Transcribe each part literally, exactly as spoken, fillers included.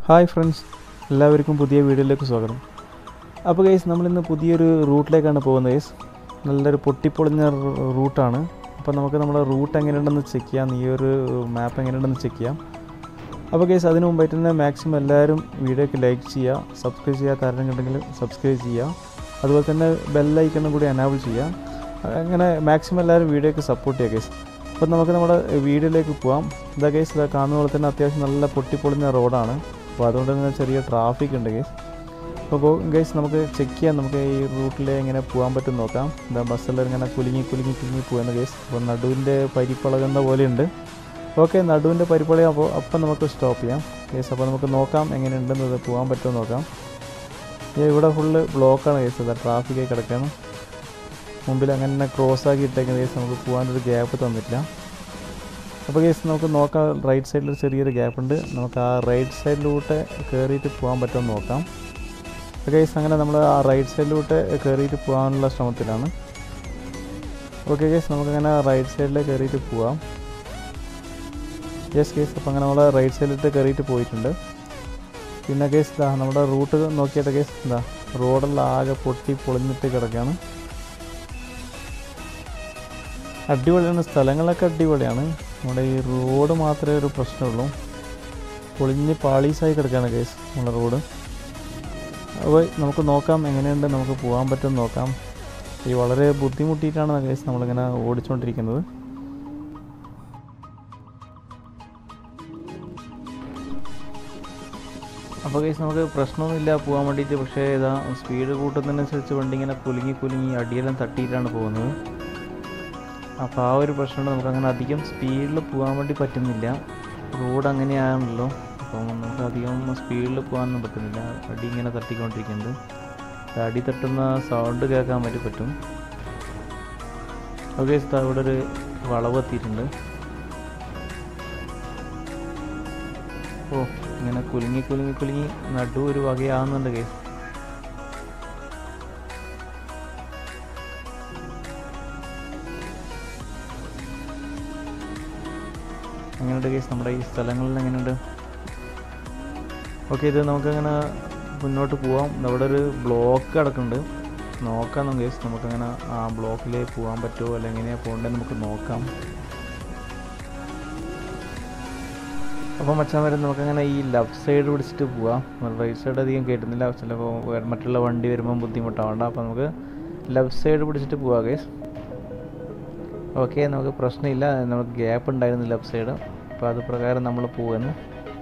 Hi friends, എല്ലാവർക്കും പുതിയ വീഡിയോയിലേക്ക് സ്വാഗതം. അപ്പോൾ ഗൈസ്, നമ്മളിന്ന് പുതിയൊരു റൂട്ടിലേക്കാണ് പോകുന്നത്. ഗൈസ്, നല്ലൊരു പൊട്ടിപ്പൊളിഞ്ഞ റൂട്ടാണ്. അപ്പോൾ നമുക്ക് നമ്മുടെ റൂട്ട് എങ്ങനെയുണ്ടെന്ന് ചെക്ക് ചെയ്യാം, ഈ ഒരു മാപ്പ് എങ്ങനെയുണ്ടെന്ന് ചെക്ക് ചെയ്യാം. അപ്പോൾ ഗൈസ്, അതിന് മുമ്പായിട്ട് തന്നെ മാക്സിമം എല്ലാവരും വീഡിയോയ്ക്ക് ലൈക്ക് ചെയ്യുക, സബ്സ്ക്രൈബ് ചെയ്യാത്ത ആരെങ്കിലും ഉണ്ടെങ്കിൽ സബ്സ്ക്രൈബ് ചെയ്യുക, അതുപോലെ തന്നെ ബെല്ലൈക്കണും കൂടി എനാബിൾ ചെയ്യുക. അങ്ങനെ മാക്സിമം എല്ലാവരും വീഡിയോയ്ക്ക് സപ്പോർട്ട് ചെയ്യുക ഗൈസ്. അപ്പോൾ നമുക്ക് നമ്മുടെ വീഡിയോയിലേക്ക് പോകാം. ഇതാ ഗൈസ്, ഇതാ കാണുന്ന പോലെ തന്നെ അത്യാവശ്യം നല്ല പൊട്ടിപ്പൊളിഞ്ഞ റോഡാണ്. അപ്പോൾ അതുകൊണ്ട് തന്നെ ചെറിയ ട്രാഫിക് ഉണ്ട് ഗൈസ്. അപ്പോൾ ഗൈസ്, നമുക്ക് ചെക്ക് ചെയ്യാം, നമുക്ക് ഈ റൂട്ടിൽ എങ്ങനെ പോകാൻ പറ്റും നോക്കാം. എന്താ ബസ്സെല്ലാം ഇങ്ങനെ കുലുങ്ങി കുലുങ്ങി കുലുങ്ങി പോകുന്ന ഗൈസ്. അപ്പോൾ നടുവിൻ്റെ പരിപ്പളകുന്ന പോലെയുണ്ട്. ഓക്കെ, നടുവിൻ്റെ പരിപ്പളയും. അപ്പോൾ അപ്പം നമുക്ക് സ്റ്റോപ്പ് ചെയ്യാം ഗൈസ്. അപ്പോൾ നമുക്ക് നോക്കാം എങ്ങനെയുണ്ടെന്നത്, പോകാൻ പറ്റുമോ നോക്കാം. ഇവിടെ ഫുള്ള് ബ്ലോക്കാണ് ഗൈസ്. അതാ ട്രാഫിക്കായി കിടക്കുകയാണ്. മുമ്പിൽ അങ്ങനെ ക്രോസ് ആക്കി ഇട്ടേക്കുന്ന ഗൈസ്, നമുക്ക് പോകാനൊരു ഗ്യാപ്പ് തന്നിട്ടില്ല. അപ്പോൾ ഗൈസ്, നമുക്ക് നോക്കാം. റൈറ്റ് സൈഡിൽ ചെറിയൊരു ഗ്യാപ്പ് ഉണ്ട്. നമുക്ക് ആ റൈറ്റ് സൈഡിലൂടെ കയറിയിട്ട് പോകാൻ പറ്റുമെന്ന് നോക്കാം. അപ്പോൾ ഗൈസ്, അങ്ങനെ നമ്മൾ ആ റൈറ്റ് സൈഡിലൂടെ കയറിയിട്ട് പോകാനുള്ള ശ്രമത്തിലാണ്. ഓക്കെ ഗൈസ്, നമുക്കങ്ങനെ റൈറ്റ് സൈഡിലേക്ക് കയറിയിട്ട് പോകാം. യെസ് ഗൈസ്, അപ്പോൾ അങ്ങനെ നമ്മൾ റൈറ്റ് സൈഡിലോട്ട് കയറിയിട്ട് പോയിട്ടുണ്ട്. പിന്നെ ഗൈസ്, ഇതാ നമ്മുടെ റൂട്ട് നോക്കിയിട്ട് ഗൈസ്, എന്താ റോഡെല്ലാം ആകെ പൊട്ടി പൊളിഞ്ഞിട്ട് കിടക്കുകയാണ്. അടിപൊളിയാണ്, സ്ഥലങ്ങളൊക്കെ അടിപൊളിയാണ്. നമ്മുടെ ഈ റോഡ് മാത്രമേ ഒരു പ്രശ്നമുള്ളൂ. പൊളിഞ്ഞ് പാളീസായി കിടക്കുകയാണ് ഗൈസ് നമ്മുടെ റോഡ്. അപ്പോൾ നമുക്ക് നോക്കാം എങ്ങനെയുണ്ട്, നമുക്ക് പോകാൻ പറ്റുമെന്ന് നോക്കാം. ഈ വളരെ ബുദ്ധിമുട്ടിയിട്ടാണ് ഗൈസ് നമ്മളിങ്ങനെ ഓടിച്ചുകൊണ്ടിരിക്കുന്നത്. അപ്പോൾ ഗൈസ്, നമുക്ക് പ്രശ്നമൊന്നുമില്ല പോകാൻ വേണ്ടിയിട്ട്. പക്ഷേ ഇതാ സ്പീഡ് കൂട്ടുന്നതിനനുസരിച്ച് വണ്ടി ഇങ്ങനെ കുലുങ്ങി കുലുങ്ങി അടിയെല്ലാം തട്ടിയിട്ടാണ് പോകുന്നത്. അപ്പോൾ ആ ഒരു പ്രശ്നമുണ്ട്. നമുക്കങ്ങനെ അധികം സ്പീഡിൽ പോകാൻ വേണ്ടി പറ്റുന്നില്ല. റോഡ് അങ്ങനെയാണല്ലോ. അപ്പം നമുക്ക് അധികം സ്പീഡിൽ പോകാനൊന്നും പറ്റുന്നില്ല. അടി ഇങ്ങനെ തട്ടിക്കൊണ്ടിരിക്കുന്നുണ്ട്. അടി തട്ടുന്ന സൗണ്ട് കേൾക്കാൻ വേണ്ടി പറ്റും. ഓക്കെ, ഇവിടെ ഒരു വളവ് എത്തിയിട്ടുണ്ട്. ഓ, ഇങ്ങനെ കുലുങ്ങി കുലുങ്ങി കുലുങ്ങി നടു ഒരു വകയാകുന്നുണ്ട് കേസ്. എങ്ങനെയുണ്ട് കേസ് നമ്മുടെ ഈ സ്ഥലങ്ങളിൽ എങ്ങനെയുണ്ട്? ഓക്കെ, ഇത് നമുക്കങ്ങനെ മുന്നോട്ട് പോവാം. അവിടെ ഒരു ബ്ലോക്ക് കിടക്കുന്നുണ്ട്. നോക്കാം നമുക്ക് കേസ്, നമുക്കങ്ങനെ ആ ബ്ലോക്കിൽ പോകാൻ പറ്റുമോ അല്ലെങ്കിൽ എങ്ങനെയാണ് പോകേണ്ടത് നമുക്ക് നോക്കാം. അപ്പോൾ മച്ചാൻ വരെ നമുക്കങ്ങനെ ഈ ലെഫ്റ്റ് സൈഡ് പിടിച്ചിട്ട് പോവാം. റൈറ്റ് സൈഡ് അധികം കേട്ടുന്നില്ല, ചിലപ്പോൾ മറ്റുള്ള വണ്ടി വരുമ്പോൾ ബുദ്ധിമുട്ടാവണ്ട. അപ്പോൾ നമുക്ക് ലെഫ്റ്റ് സൈഡ് പിടിച്ചിട്ട് പോവാം കേസ്. ഓക്കെ, നമുക്ക് പ്രശ്നമില്ല. നമുക്ക് ഗ്യാപ്പ് ഉണ്ടായിരുന്നു ലെഫ്റ്റ് സൈഡ്. അപ്പോൾ അത് പ്രകാരം നമ്മൾ പോകുന്നു.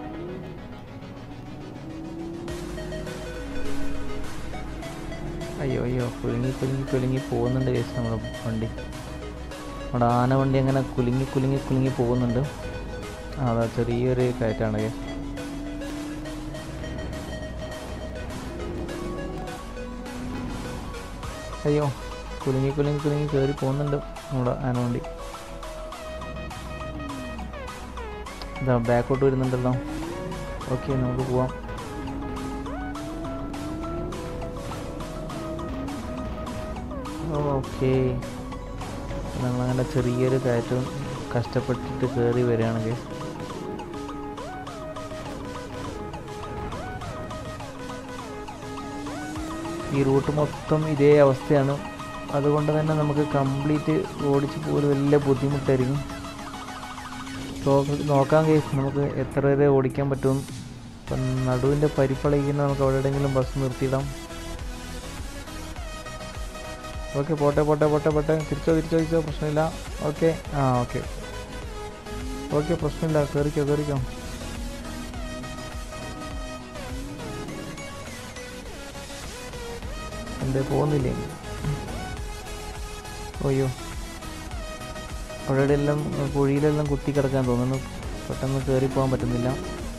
അയ്യോ അയ്യോ, കുലുങ്ങി കുലുങ്ങി കുലുങ്ങി പോകുന്നുണ്ട് കേസ് നമ്മുടെ വണ്ടി. നമ്മുടെ ആന വണ്ടി അങ്ങനെ കുലുങ്ങി കുലുങ്ങി കുലുങ്ങി പോകുന്നുണ്ട്. അതാ ചെറിയൊരു കയറ്റാണ് കേസ്. അയ്യോ, കുലുങ്ങി കുലുങ്ങി കുലുങ്ങി കയറി പോകുന്നുണ്ട് നമ്മുടെ ആന വണ്ടി. ഇതാ ബാക്കോട്ട് വരുന്നുണ്ടല്ലോ. ഓക്കെ, നമുക്ക് പോവാം. ഓക്കെ, നമ്മളങ്ങനെ ചെറിയൊരു കയറ്റം കഷ്ടപ്പെട്ടിട്ട് കയറി വരികയാണെങ്കിൽ ഈ റൂട്ട് മൊത്തം ഇതേ അവസ്ഥയാണ്. അതുകൊണ്ട് തന്നെ നമുക്ക് കംപ്ലീറ്റ് ഓടിച്ച് പോലും വലിയ ബുദ്ധിമുട്ടായിരിക്കും. നോക്കാം കേസ്, നമുക്ക് എത്ര വരെ ഓടിക്കാൻ പറ്റും. ഇപ്പം നടുവിൻ്റെ പരിപ്പളയിക്കുന്ന നമുക്ക് അവിടെ എവിടെയെങ്കിലും ബസ് നിർത്തിയിടാം. ഓക്കെ, പോട്ടെ പോട്ടെ പോട്ടെ പോട്ടെ തിരിച്ചോ തിരിച്ചോ തിരിച്ചോ പ്രശ്നമില്ല. ഓക്കെ, ആ ഓക്കെ ഓക്കെ പ്രശ്നമില്ല. കയറിക്കോ കയറിക്കോ. എന്തേ പോകുന്നില്ലേ? ഓയ്യോ, അവിടെയെല്ലാം കുഴിയിലെല്ലാം കുത്തി കിടക്കാൻ തോന്നുന്നു. പെട്ടെന്ന് കയറി പോകാൻ പറ്റുന്നില്ല.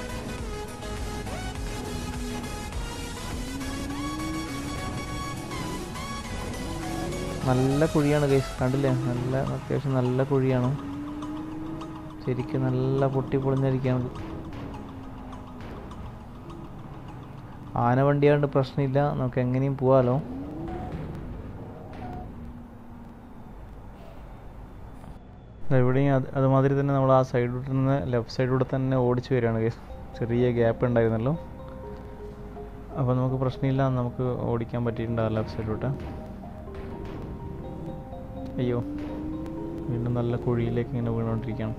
നല്ല കുഴിയാണ് ഗൈസ്, കണ്ടില്ലേ? നല്ല അത്യാവശ്യം നല്ല കുഴിയാണ്. ശരിക്കും നല്ല പൊട്ടി പൊളിഞ്ഞിരിക്കുകയാണ്. ആന വണ്ടിയാണ്ട് പ്രശ്നമില്ല, നമുക്ക് എങ്ങനെയും പോവാലോ. ഇവിടെയും അത് അതുമാതിരി തന്നെ നമ്മൾ ആ സൈഡിലൂടെ നിന്ന് ലെഫ്റ്റ് സൈഡിലൂടെ തന്നെ ഓടിച്ച് വരികയാണ് ഗൈസ്. ചെറിയ ഗ്യാപ്പ് ഉണ്ടായിരുന്നല്ലോ. അപ്പോൾ നമുക്ക് പ്രശ്നമില്ല, നമുക്ക് ഓടിക്കാൻ പറ്റിയിട്ടുണ്ട് ആ ലെഫ്റ്റ് സൈഡിലോട്ട്. അയ്യോ, വീണ്ടും നല്ല കുഴിയിലേക്ക് ഇങ്ങനെ വീണുകൊണ്ടിരിക്കുകയാണ്.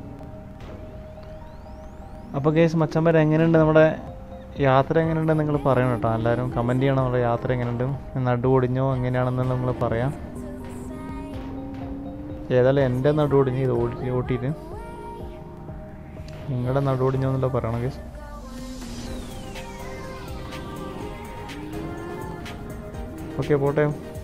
അപ്പോൾ ഗൈസ് മച്ചന്മാർ എങ്ങനെയുണ്ട് നമ്മുടെ യാത്ര, എങ്ങനെയുണ്ട് നിങ്ങൾ പറയണം കേട്ടോ. എല്ലാവരും കമൻറ്റ് ചെയ്യണം നമ്മുടെ യാത്ര എങ്ങനെയുണ്ട്, നടു ഒടിഞ്ഞോ എങ്ങനെയാണെന്ന് നമ്മൾ പറയാം. ഏതായാലും എൻ്റെ നടു ഒടിഞ്ഞ് ഇത് ഓടി ഓട്ടിയിട്ട് നിങ്ങളുടെ നടു ഒടിഞ്ഞോ എന്നുള്ള പറയണം ഗൈസ്. ഓക്കെ പോട്ടെ,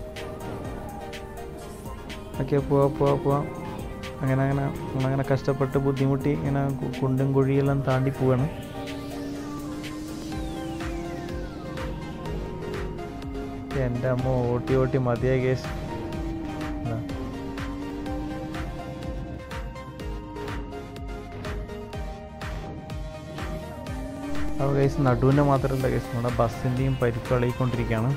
ഓക്കെ പോവാ പോവാ പോവാം. അങ്ങനെ അങ്ങനെ നമ്മളങ്ങനെ കഷ്ടപ്പെട്ട് ബുദ്ധിമുട്ടി ഇങ്ങനെ കുണ്ടും കുഴിയെല്ലാം താണ്ടി പോവാണ്. എൻ്റെ അമ്മ ഓട്ടി ഓട്ടി മതിയായി ഗൈസ്. അപ്പോൾ ഗൈസ് നടുവിൻ്റെ മാത്രമല്ല ഗൈസ്, നമ്മുടെ ബസ്സിൻ്റെയും പരിപ്പ് ഇളകിക്കൊണ്ടിരിക്കുകയാണ്.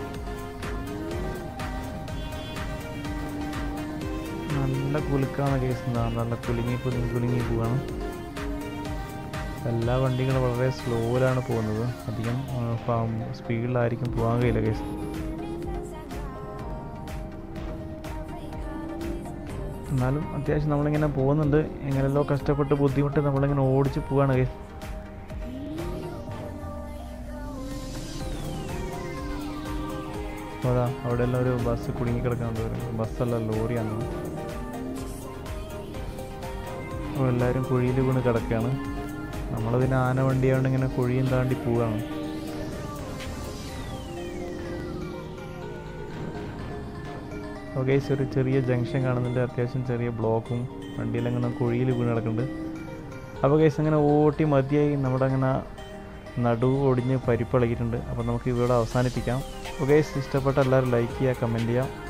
നല്ല കുലുക്കാണ് കേസ്, എന്താ നല്ല കുലുങ്ങി കുലുങ്ങി കുലുങ്ങി പോവാണ്. എല്ലാ വണ്ടികളും വളരെ സ്ലോയിലാണ് പോകുന്നത്, അധികം സ്പീഡിലായിരിക്കും പോകാൻ കഴിയില്ല കേസ്. എന്നാലും അത്യാവശ്യം നമ്മളിങ്ങനെ പോകുന്നുണ്ട്, എങ്ങനെയല്ലോ കഷ്ടപ്പെട്ട് ബുദ്ധിമുട്ട് നമ്മളിങ്ങനെ ഓടിച്ച് പോവാണ് കേസ്. അതാ അവിടെ എല്ലാം ഒരു ബസ് കുടുങ്ങി കിടക്കുന്നുണ്ട്, ബസ്സല്ല ലോറിയാണ്. അപ്പോൾ എല്ലാവരും കുഴിയിൽ വീണ് കിടക്കുകയാണ്. നമ്മളതിന് ആന വണ്ടിയാണ്ട് ഇങ്ങനെ കുഴിയും താണ്ടി പോവുകയാണ്. അപ്പോൾ ഗൈസ് ഒരു ചെറിയ ജംഗ്ഷൻ കാണുന്നുണ്ട്, അത്യാവശ്യം ചെറിയ ബ്ലോക്കും വണ്ടിയെല്ലാം ഇങ്ങനെ കുഴിയിൽ വീണ് കിടക്കുന്നുണ്ട്. അപ്പോൾ ഗൈസ് അങ്ങനെ ഓട്ടി മതിയായി, നമ്മുടെ അങ്ങനെ നടു ഒടിഞ്ഞ് പരിപ്പിളകിയിട്ടുണ്ട്. അപ്പോൾ നമുക്ക് ഇവിടെ അവസാനിപ്പിക്കാം. അപ്പോൾ ഗൈസ് ഇഷ്ടപ്പെട്ട എല്ലാവരും ലൈക്ക് ചെയ്യുക, കമൻറ്റ് ചെയ്യുക.